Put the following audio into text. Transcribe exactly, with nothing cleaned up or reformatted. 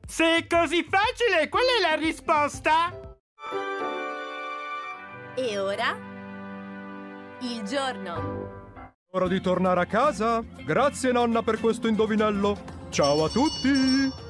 Se è così facile, qual è la risposta? E ora? Il giorno. Ora di tornare a casa. Grazie nonna per questo indovinello. Ciao a tutti!